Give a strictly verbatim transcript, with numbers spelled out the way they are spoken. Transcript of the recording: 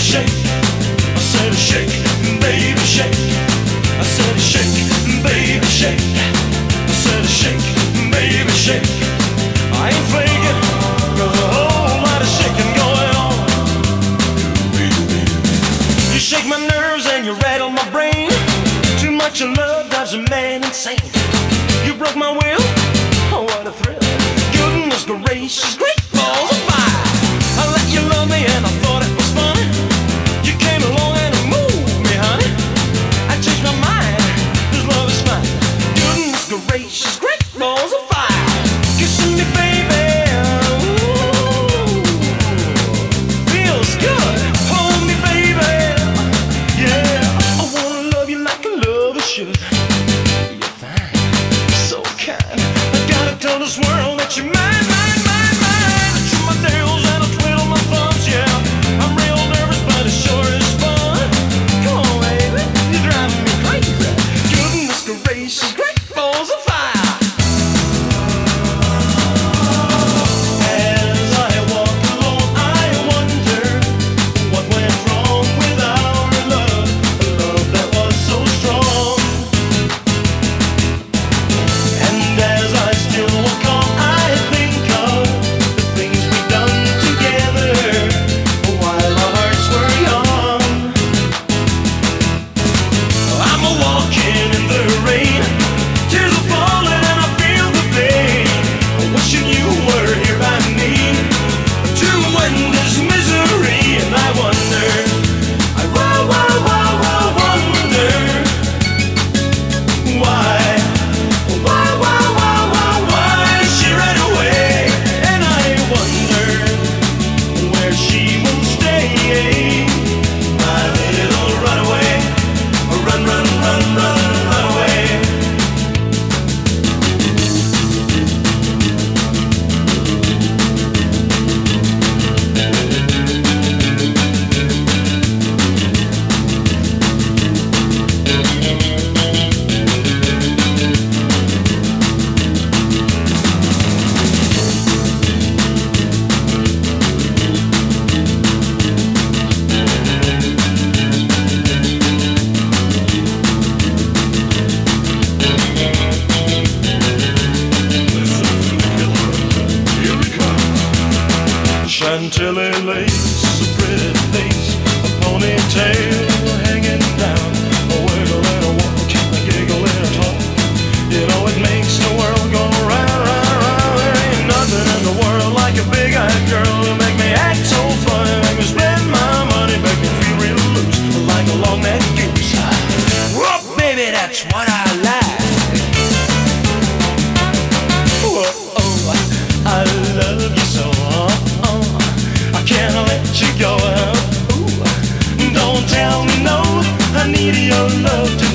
shake. I said shake, baby, shake. I said shake, baby, shake. I said shake, baby, shake. I ain't faking, there's a whole lot of shaking going on. You shake my nerves and you rattle my brain. Too much of love drives a man insane. You broke my will, oh what a thrill. Goodness gracious, great balls of fire. I let you love me and I thought it was funny. You came along and moved me, honey. I changed my mind, this love is fine. Goodness gracious, great balls of fire. Kissing me, baby, ooh, feels good. Hold me, baby, yeah. I wanna love you like a lover should. You're fine, so kind. I gotta tell this world that you're mine, mine, mine, mine. I chew my nails and I twiddle my thumbs, yeah. I'm real nervous, but it sure is fun. Come on, baby, you're driving me crazy. Goodness gracious, great balls of fire. As I walk alone, I wonder what went wrong with our love, a love that was so strong. And as I still walk on, I think of the things we've done together while our hearts were young. I'm a walking in the rain, tears are falling and I feel the pain. Wishing you were here by me to end this misery. And I wonder, I wow, wow, wow, wow, wonder why, why, why, why, why, why she ran away. And I wonder where she will stay. My little runaway, run, run, run, run, run away. Chantilly lace, a pretty face, a ponytail hanging down, a wiggle and a walk, a giggle and a talk. You know it makes the world go round, round, round. There ain't nothing in the world like a big-eyed girl to make me act so funny, make me spend my money, make me feel real loose, like a long-necked goose. Whoop, baby, that's what I like. Whoa, oh, I love you so. I can't let you go. Ooh, don't tell me no. I need your love to